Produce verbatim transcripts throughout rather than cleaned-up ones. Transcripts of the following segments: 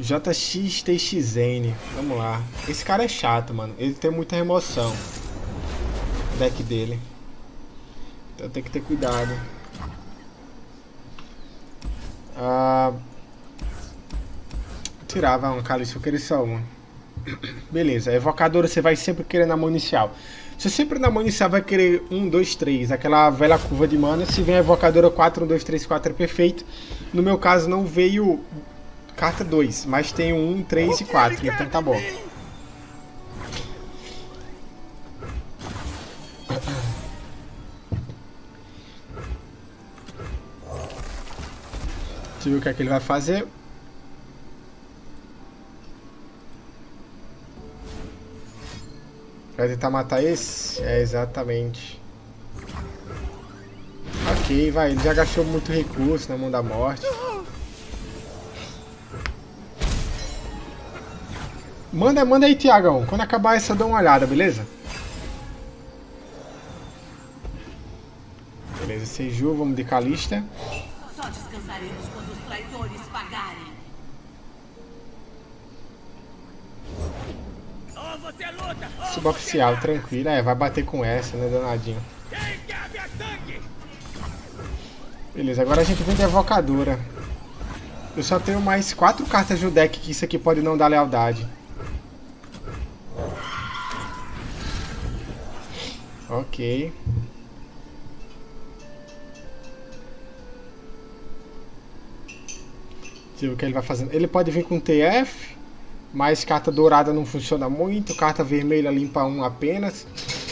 J X T X N. Vamos lá. Esse cara é chato, mano. Ele tem muita remoção. O deck dele. Então tem que ter cuidado. Ah, tirava um cálice, eu queria só uma. Beleza, a evocadora você vai sempre querer na mão inicial. Você sempre na mão inicial vai querer um, dois, três, aquela velha curva de mana. Se vem a evocadora quatro, um, dois, três, quatro é perfeito. No meu caso não veio carta dois, mas tem um, três e quatro, então tá bom. Deixa eu ver o que é que ele vai fazer. Vai tentar matar esse? É, exatamente. Ok, vai. Ele já gastou muito recurso na mão da morte. Manda, manda aí, Tiagão. Quando acabar essa, eu dou uma olhada, beleza? Beleza, Seju, vamos de Calista. Só descansaremos quando os traidores pagarem. Suboficial, tranquilo. É, vai bater com essa, né, danadinho. Beleza, agora a gente vem de evocadora. Eu só tenho mais quatro cartas no deck que isso aqui pode não dar lealdade. Ok. Deixa eu ver o que ele vai fazendo. Ele pode vir com T F, mas carta dourada não funciona muito. Carta vermelha limpa um apenas.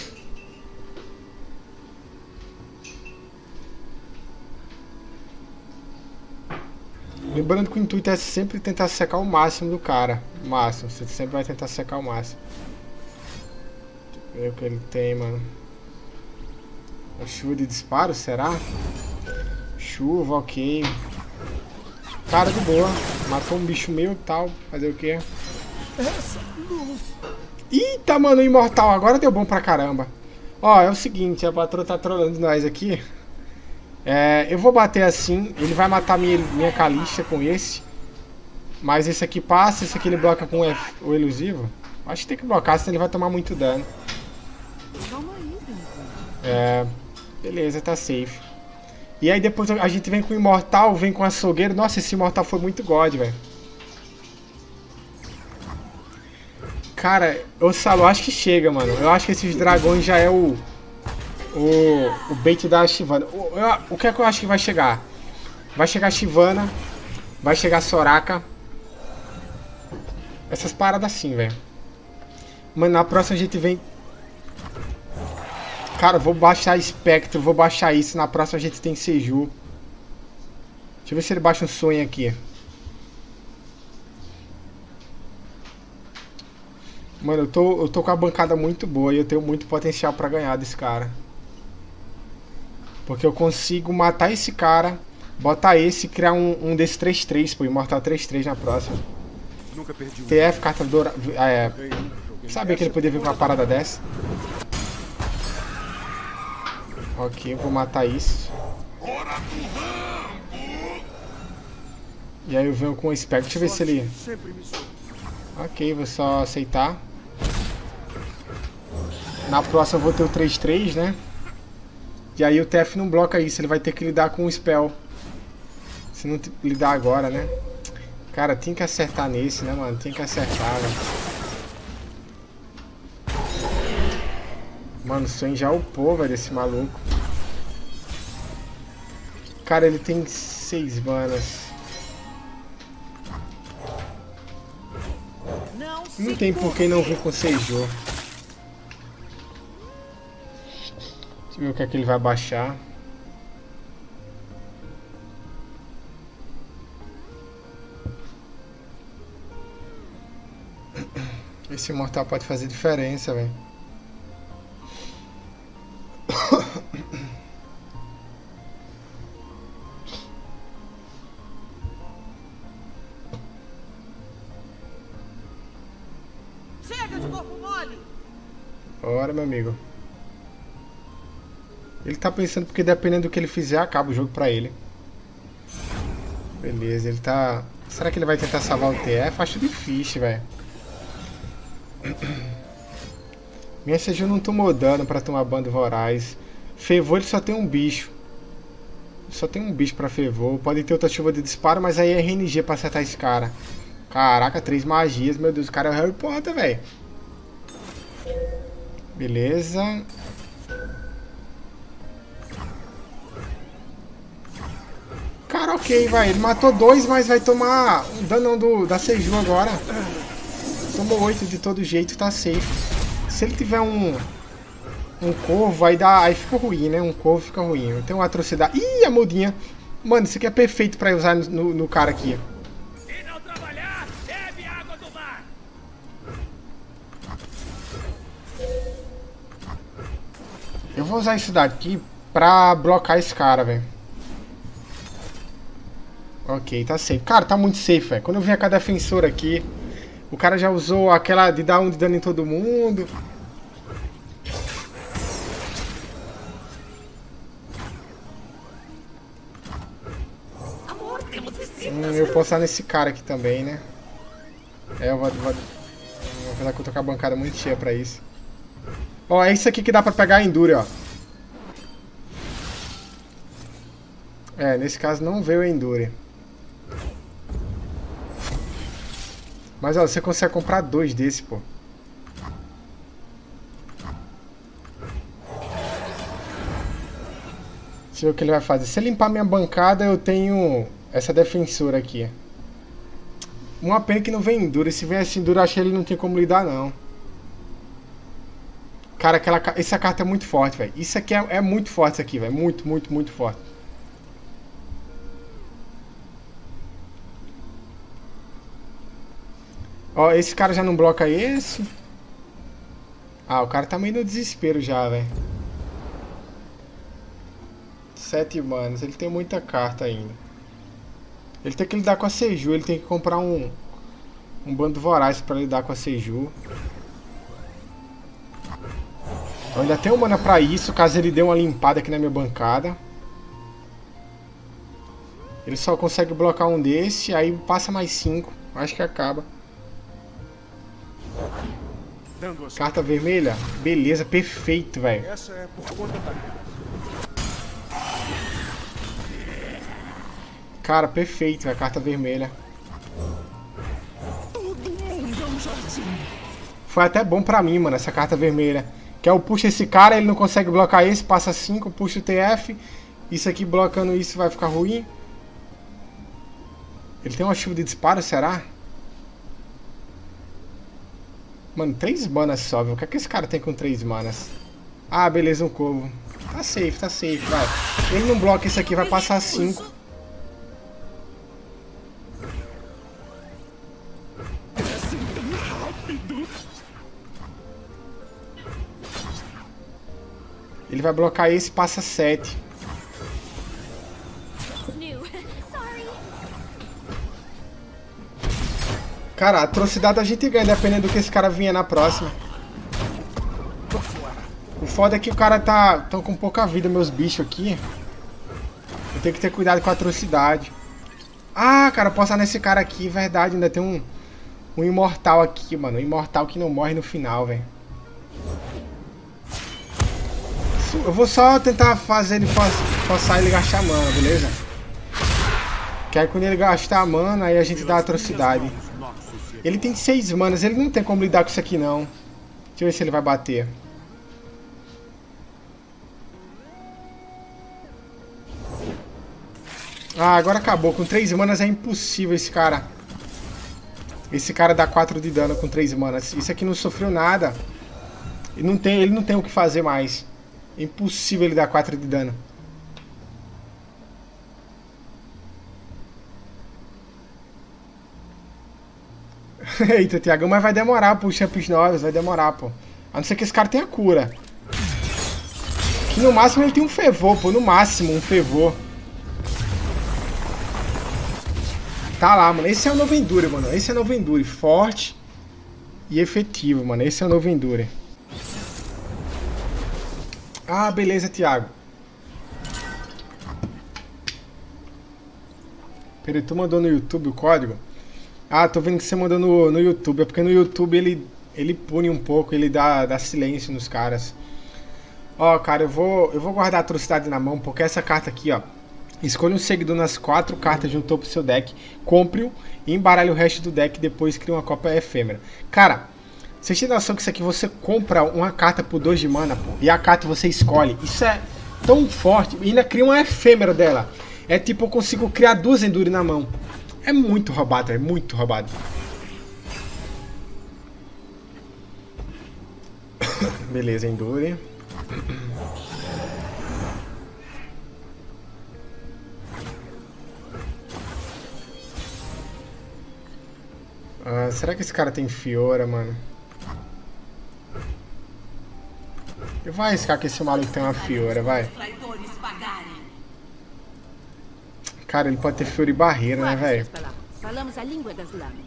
Lembrando que o intuito é sempre tentar secar o máximo do cara. O máximo, você sempre vai tentar secar o máximo. Deixa eu ver o que ele tem, mano. A chuva de disparo, será? Chuva, ok. Cara, de boa. Matou um bicho meu e tal. Fazer o quê? Essa luz. Eita, mano, imortal. Agora deu bom pra caramba. Ó, é o seguinte, a patroa tá trolando nós aqui. É, eu vou bater assim. Ele vai matar minha, minha Calista com esse. Mas esse aqui passa. Esse aqui ele bloca com o, F, o elusivo. Acho que tem que blocar, senão ele vai tomar muito dano. É, beleza, tá safe. E aí depois a gente vem com o imortal, vem com açougueiro. Nossa, esse imortal foi muito god, velho. Cara, eu Salo, acho que chega, mano. Eu acho que esses dragões já é o o, o bait da Shyvana. O, eu, o que é que eu acho que vai chegar? Vai chegar Shyvana, vai chegar Soraka. Essas paradas assim, velho. Mano, na próxima a gente vem... Cara, vou baixar Spectro, vou baixar isso. Na próxima a gente tem Seju. Deixa eu ver se ele baixa um sonho aqui. Mano, eu tô, eu tô com a bancada muito boa e eu tenho muito potencial pra ganhar desse cara. Porque eu consigo matar esse cara, botar esse e criar um, um desses três três, pô, Imortal três três na próxima. Nunca perdi um. T F, carta dourada. É, sabia que ele podia vir com uma parada dessa. Ok, eu vou matar isso. E aí eu venho com o Spectre. Deixa eu ver se ele... Ok, vou só aceitar. Na próxima eu vou ter o três três, né? E aí o T F não bloca isso. Ele vai ter que lidar com o Spell. Se não lidar agora, né? Cara, tem que acertar nesse, né, mano? Tem que acertar, velho. Mano, o sonho já upou, velho, desse maluco. Cara, ele tem seis manas. Não, Não tem por que não vir com Seju. Deixa eu ver o que é que ele vai baixar. Esse mortal pode fazer diferença, velho. Chega de corpo mole! Bora, meu amigo. Ele tá pensando porque dependendo do que ele fizer, acaba o jogo pra ele. Beleza, ele tá Será que ele vai tentar salvar o T F? Acho difícil, velho. Minha C G não tomou dano pra tomar bando voraz. Fervor ele só tem um bicho. Só tem um bicho pra fervor. Pode ter outra chuva de disparo, mas aí é R N G pra acertar esse cara. Caraca, três magias. Meu Deus, o cara é o Harry Potter, velho. Beleza. Cara, ok, vai. Ele matou dois, mas vai tomar um danão do, da Seju agora. Tomou oito de todo jeito, tá safe. Se ele tiver um... Um corvo, aí dá, aí fica ruim, né? Um corvo fica ruim. Eu tenho uma atrocidade. Ih, a mudinha. Mano, isso aqui é perfeito pra usar no, no cara aqui. Se não trabalhar, bebe água do mar. Eu vou usar isso daqui pra blocar esse cara, velho. Ok, tá safe. Cara, tá muito safe, velho. Quando eu vim com a defensora aqui, o cara já usou aquela de dar um de dano em todo mundo. Hum, eu posso usar nesse cara aqui também, né? É, eu vou... vou apesar que eu tô com a bancada muito cheia pra isso. Ó, é isso aqui que dá pra pegar a Endure, ó. É, nesse caso não veio a Endure. Mas, ó, você consegue comprar dois desse, pô. Deixa eu ver o que ele vai fazer. Se ele limpar minha bancada, eu tenho essa defensora aqui. Uma pena que não vem Endure. Se viesse Endure, eu acho que ele não tem como lidar, não. Cara, aquela, essa carta é muito forte, velho. Isso aqui é, é muito forte, isso aqui, velho. Muito, muito, muito forte. Ó, esse cara já não bloca esse. Ah, o cara tá meio no desespero já, velho. Sete manos. Ele tem muita carta ainda. Ele tem que lidar com a Seju. Ele tem que comprar um um bando voraz pra lidar com a Seju. Eu ainda tenho mana pra isso, caso ele dê uma limpada aqui na minha bancada. Ele só consegue blocar um desse, aí passa mais cinco. Acho que acaba. Carta vermelha? Beleza, perfeito, velho. Essa é por conta da... Cara, perfeito, a carta vermelha. Foi até bom pra mim, mano, essa carta vermelha. Que é eu puxo esse cara, ele não consegue blocar esse, passa cinco, puxa o T F. Isso aqui blocando isso vai ficar ruim. Ele tem uma chuva de disparo, será? Mano, três manas só, viu? O que é que esse cara tem com três manas? Ah, beleza, um corvo. Tá safe, tá safe, vai. Ele não bloca isso aqui, vai passar cinco. Ele vai blocar esse, passa sete. Cara, a atrocidade a gente ganha, dependendo do que esse cara vinha na próxima. O foda é que o cara tá tão com pouca vida, meus bichos aqui. Eu tenho que ter cuidado com a atrocidade. Ah, cara, eu posso usar nesse cara aqui, verdade. Ainda tem um, um imortal aqui, mano. Um imortal que não morre no final, velho. Eu vou só tentar fazer ele forçar ele gastar mana, beleza? Que aí quando ele gastar a mana, aí a gente dá a atrocidade. Ele tem seis manas, ele não tem como lidar com isso aqui não. Deixa eu ver se ele vai bater. Ah, agora acabou. Com três manas é impossível esse cara. Esse cara dá quatro de dano com três manas. Isso aqui não sofreu nada. Ele não tem, ele não tem o que fazer mais. É impossível ele dar quatro de dano. Eita, Thiagão, mas vai demorar pro Champions novos, vai demorar, pô. A não ser que esse cara tenha cura. Que no máximo ele tem um fervor, pô. No máximo, um fervor. Tá lá, mano. Esse é o novo Endure, mano. Esse é o novo Endure. Forte e efetivo, mano. Esse é o novo Endure. Ah, beleza, Thiago. Peraí, tu mandou no YouTube o código? Ah, tô vendo que você mandou no, no YouTube. É porque no YouTube ele, ele pune um pouco, ele dá, dá silêncio nos caras. Ó, cara, eu vou, eu vou guardar a atrocidade na mão, porque essa carta aqui, ó. Escolha um seguidor nas quatro cartas junto pro seu deck, compre-o e embaralhe o resto do deck e depois cria uma cópia efêmera. Cara, vocês têm noção que isso aqui você compra uma carta por dois de mana, pô, e a carta você escolhe. Isso é tão forte, e ainda cria uma efêmera dela. É tipo, eu consigo criar duas Endure na mão. É muito roubado, é muito roubado. Beleza, Endure. Ah, será que esse cara tem Fiora, mano? Eu vou arriscar que esse maluco tem uma Fiora, vai. Cara, ele pode ter Fiora e barreira, né, velho? Falamos a língua das lâminas.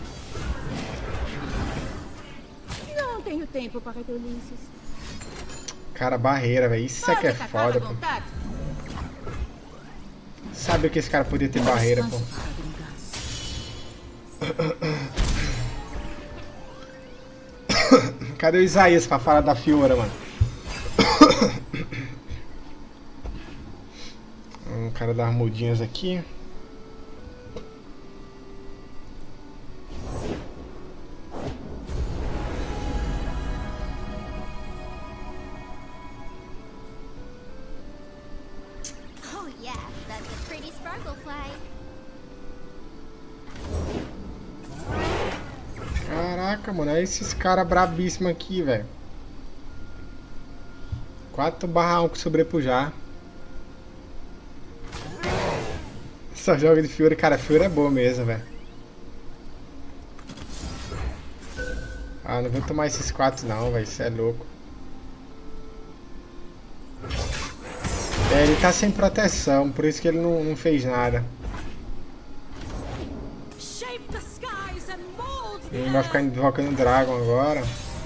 Não tenho tempo para tolices. Cara, barreira, velho. Isso é que é foda, pô. Sabe que esse cara podia ter barreira, pô. Cadê o Isaías pra falar da Fiora, mano? Um cara das mudinhas aqui. Oh yeah, that's a pretty sparkle fly. Caraca, mano, é esses caras brabíssimos aqui, velho. quatro barra um com sobrepujar. Só joga de Fiora, cara, Fiora é boa mesmo, velho. Ah, não vou tomar esses quatro não, velho, isso é louco. É, ele tá sem proteção, por isso que ele não, não fez nada. Ele vai ficar invocando o Dragon agora.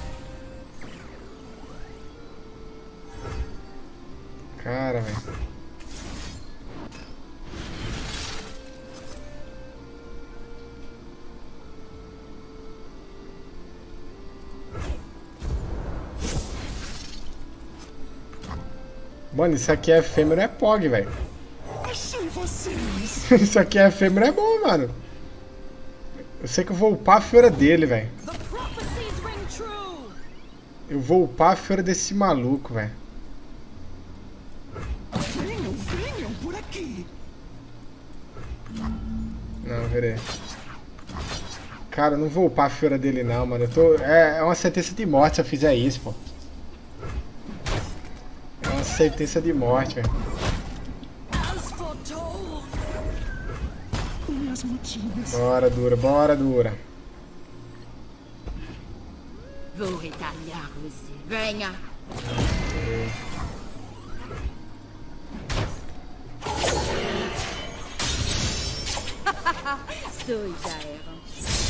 Cara, velho. Mano, isso aqui é efêmero, é P O G, velho. Achei vocês. Isso aqui é efêmero, é bom, mano. Eu sei que eu vou upar a Fiora dele, velho. Eu vou upar a Fiora desse maluco, velho. Venham, venham por aqui. Não, peraí. Cara, eu não vou upar a Fiora dele não, mano. Eu tô... é, é uma sentença de morte se eu fizer isso, pô. É uma sentença de morte, velho. Minhas mudinhas. Bora, dura, bora, dura. Vou retalhar você. Venha. Dois já eram.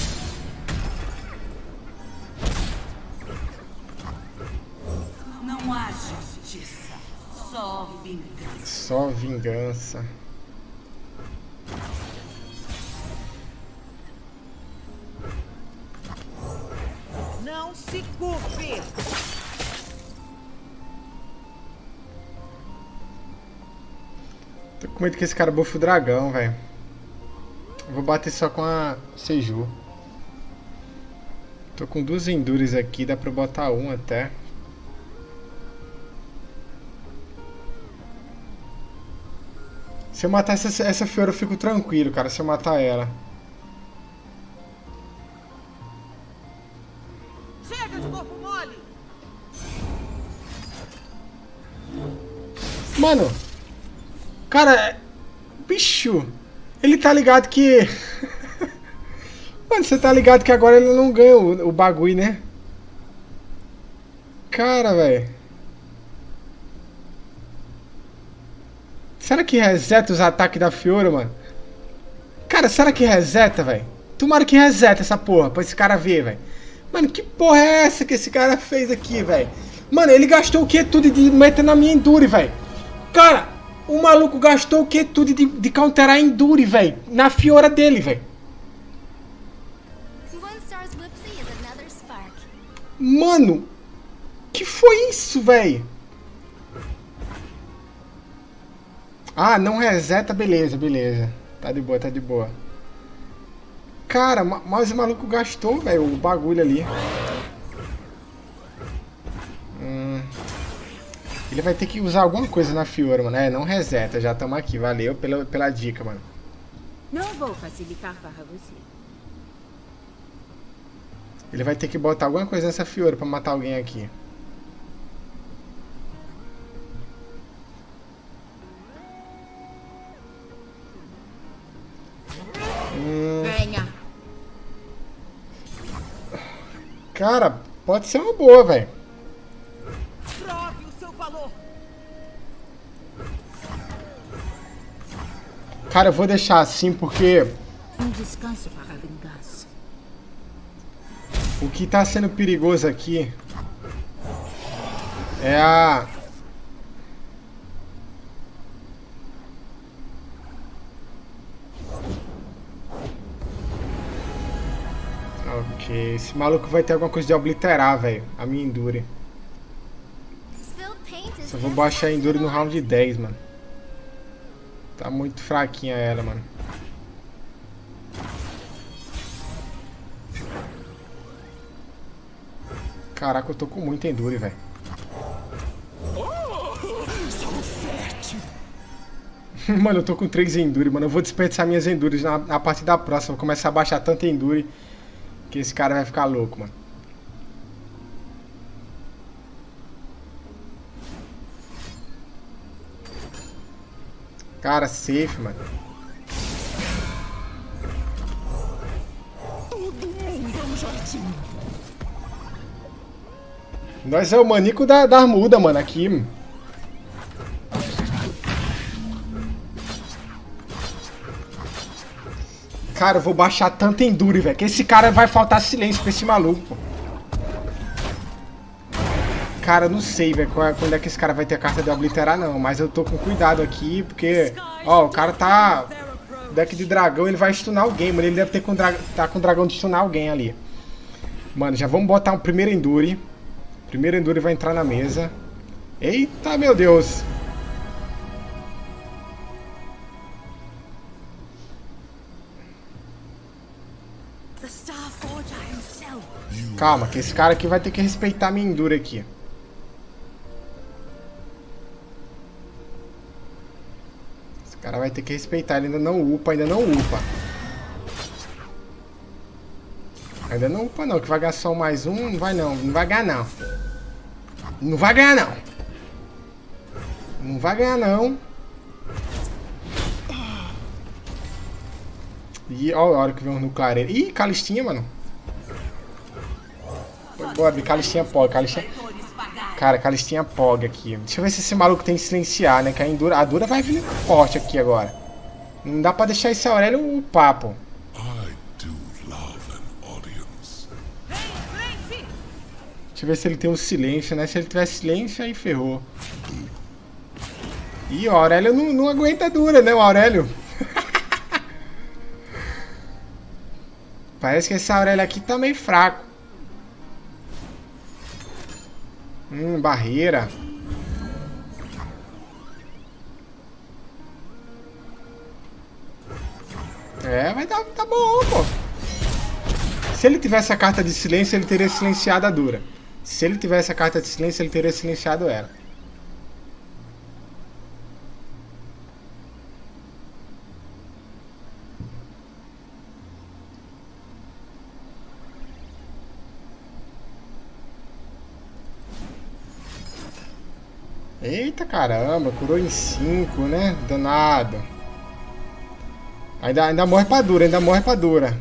Não há justiça, só vingança. Só vingança. Não se curve. Tô com medo que esse cara bufe o dragão, velho. Vou bater só com a Seju. Tô com duas Endures aqui, dá pra botar um até. Se eu matar essa, essa Fiora eu fico tranquilo, cara, se eu matar ela. Chega de corpo mole. Mano, cara, bicho, ele tá ligado que... Mano, você tá ligado que agora ele não ganha o, o bagulho, né? Cara, velho. Será que reseta os ataques da Fiora, mano? Cara, será que reseta, velho? Tomara que reseta essa porra, pra esse cara ver, velho. Mano, que porra é essa que esse cara fez aqui, velho? Mano, ele gastou o que tudo de meter na minha Endure, velho? Cara, O maluco gastou o que tudo de, de counterar a Endure, velho. Na Fiora dele, velho. One star's whipsy is another spark. Mano, que foi isso, velho? Ah, não reseta, beleza, beleza. Tá de boa, tá de boa. Cara, mas o maluco gastou, velho, o bagulho ali. Hum. Ele vai ter que usar alguma coisa na Fiora, mano. É, não reseta, já estamos aqui. Valeu pela, pela dica, mano. Não vou facilitar para você. Ele vai ter que botar alguma coisa nessa Fiora pra matar alguém aqui. Hum. Venha. Cara, pode ser uma boa, velho. Prove o seu valor. Cara, eu vou deixar assim porque Um descanso para a vingança. o que tá sendo perigoso aqui é a... Ok, esse maluco vai ter alguma coisa de obliterar, velho. A minha Endure. Spilled paint is Só vou just baixar a as Endure no little round dez, mano. Tá muito fraquinha ela, mano. Caraca, eu tô com muita Endure, velho. Mano, eu tô com três Endure, mano. Eu vou desperdiçar minhas Endures na, na parte da próxima. Vou começar a baixar tanta Endure que esse cara vai ficar louco, mano. Cara, safe, mano. Nós é o manico da, da armuda, mano, aqui, mano. Cara, eu vou baixar tanta Endure, velho, que esse cara vai faltar silêncio pra esse maluco, pô. Cara, eu não sei, velho, quando é que esse cara vai ter a carta de obliterar, não. Mas eu tô com cuidado aqui, porque... Ó, o cara tá... Deck de dragão, ele vai stunar alguém, mano. Ele deve ter com dra... tá com dragão de stunar alguém ali. Mano, já vamos botar um primeiro Endure. Primeiro Endure vai entrar na mesa. Eita, meu Deus. Calma, que esse cara aqui vai ter que respeitar a minha Endure aqui. Esse cara vai ter que respeitar, ele ainda não upa, ainda não upa. Ainda não upa não, que vai ganhar só mais um, não vai não, não vai ganhar não. Não vai ganhar não. Não vai ganhar não. E ó a hora que vem no clareiro. Ih, Calistinha, mano. Boa, Calistinha Pog, Calistinha... Cara, Calistinha Pog aqui. Deixa eu ver se esse maluco tem que silenciar, né? Que a Endura, a Dura vai vir forte aqui agora. Não dá pra deixar esse Aurélio o papo. Deixa eu ver se ele tem um silêncio, né? Se ele tiver silêncio, aí ferrou. Ih, o Aurélio não, não aguenta a Dura, né? O Aurélio. Parece que esse Aurélio aqui tá meio fraco. Hum, barreira. É, vai dar, tá bom, pô. Se ele tivesse a carta de silêncio, ele teria silenciado a Dura. Se ele tivesse a carta de silêncio, ele teria silenciado ela. Eita caramba, curou em cinco, né? Danado. Ainda, ainda morre pra Dura, ainda morre pra Dura.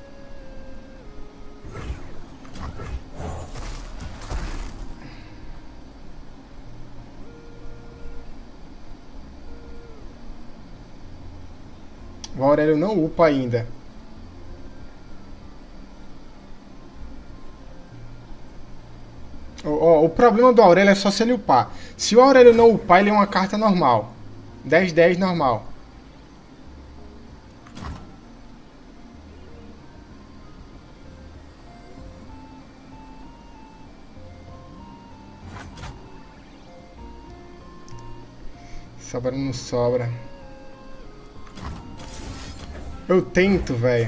O Aurélio não upa ainda. O, o, o problema do Aurélio é só se ele upar. Se o Aurélio não upar, ele é uma carta normal. dez dez normal. Sobra não sobra. Eu tento, velho.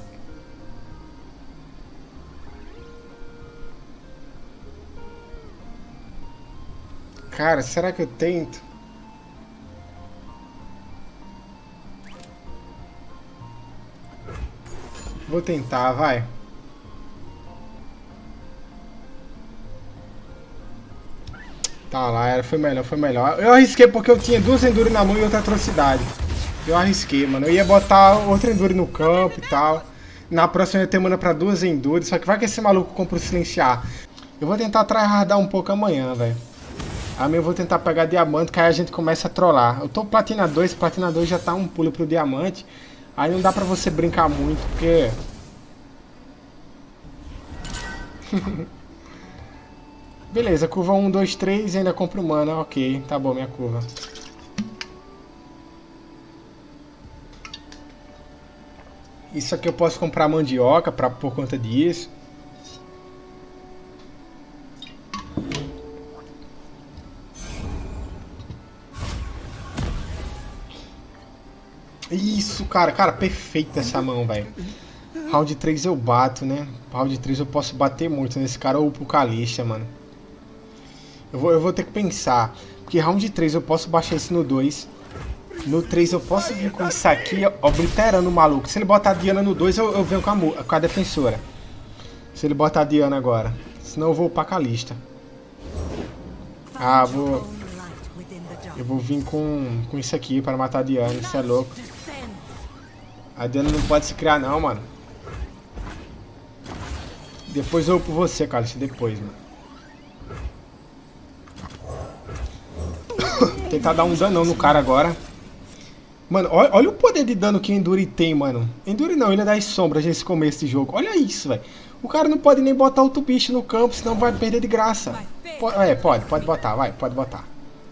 Cara, será que eu tento? Vou tentar, vai. Tá lá, era, foi melhor, foi melhor. Eu arrisquei porque eu tinha duas Endure na mão e outra atrocidade. Eu arrisquei, mano. Eu ia botar outra Endure no campo e tal. Na próxima eu ia ter mana pra duas Endure. Só que vai que esse maluco compra o silenciar. Eu vou tentar tryhardar um pouco amanhã, velho. Amanhã eu vou tentar pegar diamante, que aí a gente começa a trollar. Eu tô platina dois, platina dois já tá um pulo pro diamante. Aí não dá pra você brincar muito, porque... Beleza, curva um, dois, três, ainda compro mana. Ok, tá bom minha curva. Isso aqui eu posso comprar mandioca pra, por conta disso. Isso, cara. Cara, perfeita essa mão, velho. Round três eu bato, né? Round três eu posso bater muito nesse cara ou pro Kalista, mano. Eu vou, eu vou ter que pensar. Porque round três eu posso baixar esse no dois. No três eu posso vir com isso aqui, obliterando o maluco. Se ele botar a Diana no dois, eu, eu venho com a, com a defensora. Se ele botar a Diana agora. Senão eu vou pra Kalista. Ah, vou... Eu vou vir com, com isso aqui para matar a Diana, isso é louco. A Diana não pode se criar não, mano. Depois eu vou por você, Kalista, depois, mano. Tentar dar um danão no cara agora. Mano, olha, olha o poder de dano que Endure tem, mano. Endure não, ele é das sombras nesse começo de jogo. Olha isso, velho. O cara não pode nem botar outro bicho no campo, senão vai perder de graça. Pode, é, pode, pode botar, vai, pode botar.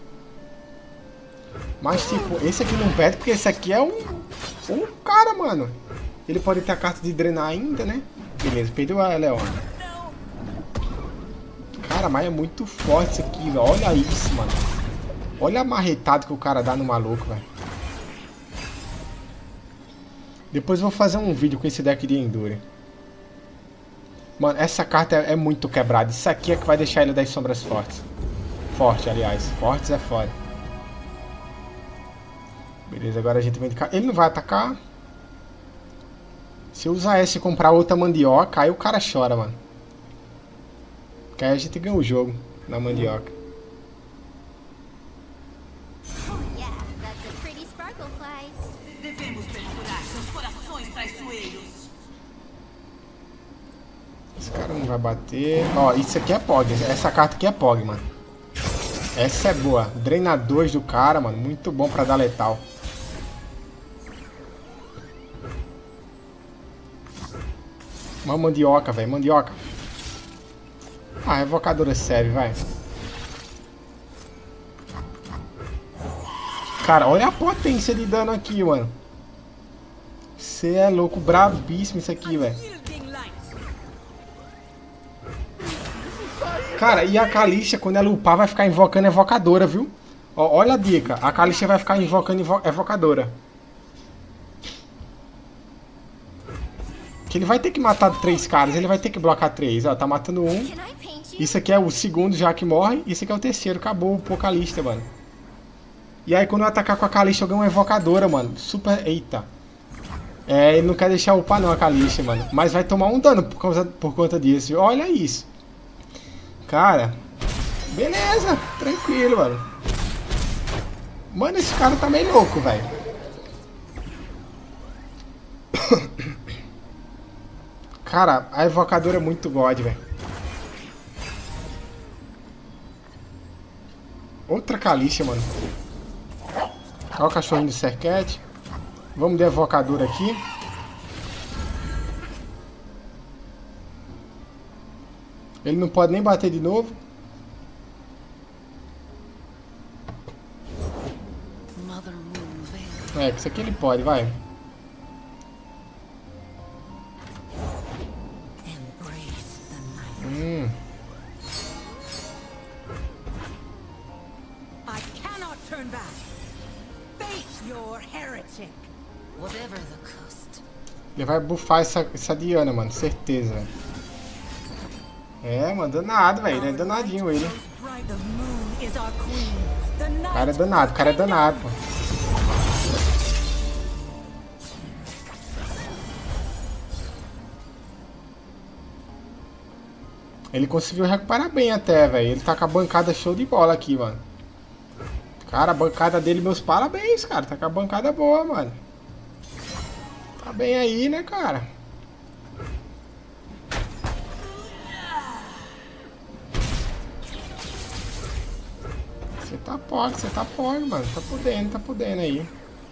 Mas, tipo, esse aqui não perde, porque esse aqui é um... Um cara, mano. Ele pode ter a carta de drenar ainda, né? Beleza, perdeu a Leona. Cara, mas é muito forte isso aqui, velho. Olha isso, mano. Olha a marretada que o cara dá no maluco, velho. Depois eu vou fazer um vídeo com esse deck de Endure. Mano, essa carta é, é muito quebrada. Isso aqui é que vai deixar ele das sombras fortes. Forte, aliás. Fortes é foda. Beleza, agora a gente vem de cá. Ele não vai atacar. Se eu usar essa e comprar outra mandioca, aí o cara chora, mano. Porque aí a gente ganha o jogo na mandioca. Oh yeah, that's a pretty sparkle fly. Devemos perfurar seus corações traiçoeiros. Esse cara não vai bater. Ó, isso aqui é P O G. Essa carta aqui é P O G, mano. Essa é boa. Drena dois do cara, mano. Muito bom pra dar letal. Uma mandioca, velho. Mandioca. Ah, a evocadora serve, vai. Cara, olha a potência de dano aqui, mano. Você é louco. Brabíssimo isso aqui, velho. Cara, e a Kalista, quando ela upar, vai ficar invocando evocadora, viu? Ó, olha a dica. A Kalista vai ficar invocando evo evocadora. Que ele vai ter que matar três caras. Ele vai ter que blocar três. Ó, tá matando um. Isso aqui é o segundo já que morre. Isso aqui é o terceiro. Acabou o Kalista, mano. E aí, quando eu atacar com a Kalista, eu ganho uma evocadora, mano. Super... Eita. É, ele não quer deixar upar não a Kalista, mano. Mas vai tomar um dano por, causa, por conta disso. Olha isso. Cara, beleza, tranquilo, mano. Mano, esse cara tá meio louco, velho. Cara, a evocadora é muito god, velho. Outra Kalista, mano. Olha o cachorrinho do Serket. Vamos de evocadora aqui. Ele não pode nem bater de novo. Mother É, que isso aqui ele pode, vai. Hum. I cannot turn back. Face your heretic. Whatever the cost. Ele vai buffar essa, essa Diana, mano. Certeza, velho. É, mano, danado, velho. Ele é danadinho, ele. O cara é danado, o cara é danado, pô. Ele conseguiu recuperar bem até, velho. Ele tá com a bancada show de bola aqui, mano. Cara, a bancada dele, meus parabéns, cara. Tá com a bancada boa, mano. Tá bem aí, né, cara? Você tá pog, você tá pog, mano. Tá podendo, tá podendo aí.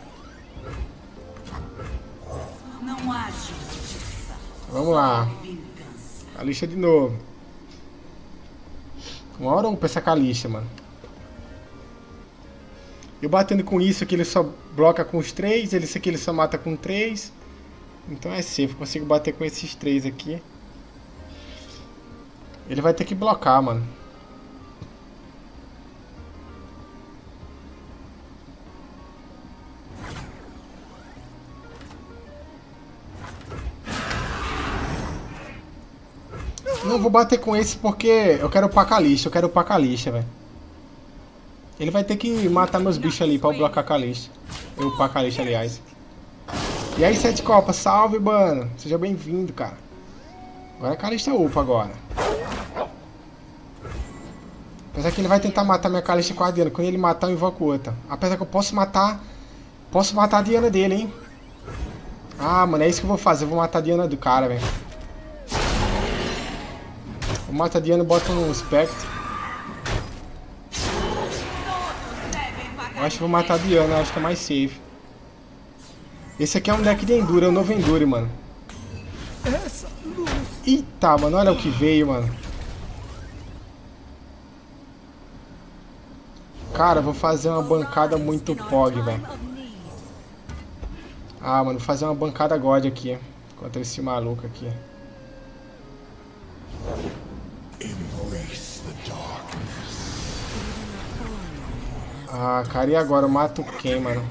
Não há justiça. Vamos lá. Calixa de novo. Uma hora eu vou pra essa Calixa, mano. Eu batendo com isso aqui, ele só bloca com os três. Esse aqui ele só mata com três. Então é safe, eu consigo bater com esses três aqui. Ele vai ter que blocar, mano. Não vou bater com esse porque eu quero upar a Calixa, eu quero upar a Calixa, velho. Ele vai ter que matar meus bichos ali pra eu blocar a Calixa. Eu upar a Calixa, aliás. E aí, Sete Copas, salve, mano. Seja bem-vindo, cara. Agora a Calixa upa agora. Apesar que ele vai tentar matar minha Calixa com a Diana. Quando ele matar, eu invoco outra. Apesar que eu posso matar... Posso matar a Diana dele, hein. Ah, mano, é isso que eu vou fazer. Eu vou matar a Diana do cara, velho. Eu mato a Diana e boto um Spectre. Eu acho que vou matar a Diana, eu acho que é mais safe. Esse aqui é um deck de Endure, é o novo Endure, mano. Eita, mano, olha o que veio, mano. Cara, eu vou fazer uma bancada muito pog, velho. Ah, mano, vou fazer uma bancada God aqui. Contra esse maluco aqui. Ah, cara, e agora? Eu mato quem, mano?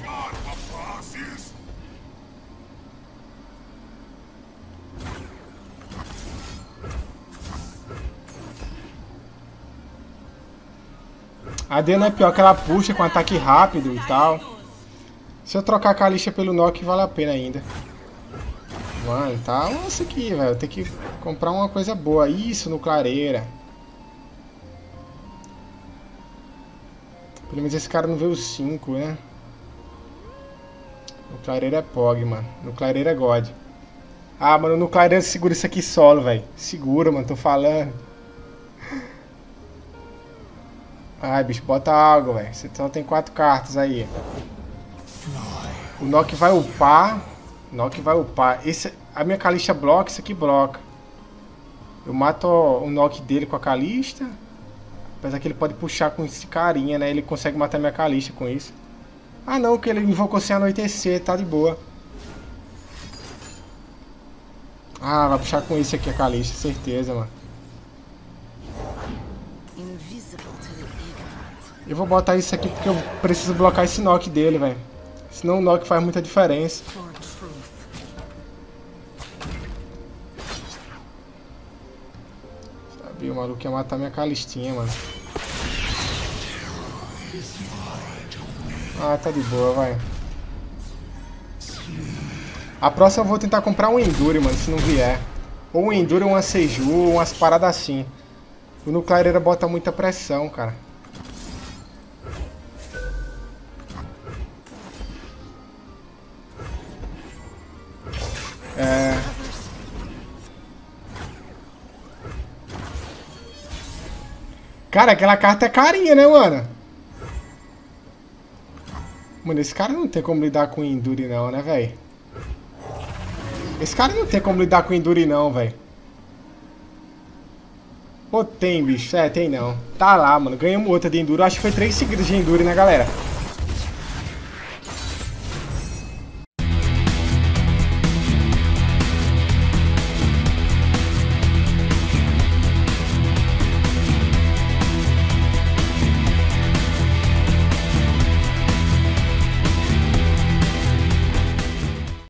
A Diana é pior que ela puxa com ataque rápido e tal. Se eu trocar a Calixa pelo Nock, vale a pena ainda. Mano, tá isso aqui, velho. Tem que comprar uma coisa boa. Isso, no clareira. Pelo menos esse cara não vê os cinco, né? No clareira é Pog, mano. No clareira é God. Ah, mano, no clareira segura isso aqui solo, velho. Segura, mano, tô falando. Ai, bicho, bota algo, velho. Você só tem quatro cartas aí. O Nock vai upar. O Nock vai upar. Esse, a minha Calixa bloca, isso aqui bloca. Eu mato o Nock dele com a Calixa. Apesar que ele pode puxar com esse carinha, né? Ele consegue matar minha Calixa com isso. Ah não, que ele invocou sem anoitecer, tá de boa. Ah, vai puxar com isso aqui a Calixa, certeza, mano. Eu vou botar isso aqui porque eu preciso blocar esse Nock dele, velho. Senão o Nock faz muita diferença. Sabia, o maluco ia matar minha Calistinha, mano. Ah, tá de boa, vai. A próxima eu vou tentar comprar um Endure, mano, se não vier. Ou um Endure, ou uma Seju, ou umas paradas assim. O Nucleareira bota muita pressão, cara. É... Cara, aquela carta é carinha, né, mano? Mano, esse cara não tem como lidar com Endure não, né, velho? Esse cara não tem como lidar com Endure não, velho. Pô, tem, bicho. É, tem não. Tá lá, mano. Ganhamos outra de Endure. Acho que foi três seguidas de Endure, né, galera?